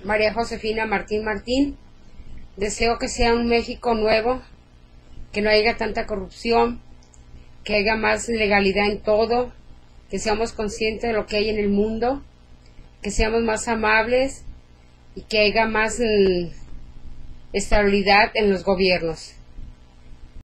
María Josefina Martín Martín. Deseo que sea un México nuevo, que no haya tanta corrupción, que haya más legalidad en todo, que seamos conscientes de lo que hay en el mundo, que seamos más amables y que haya más estabilidad en los gobiernos.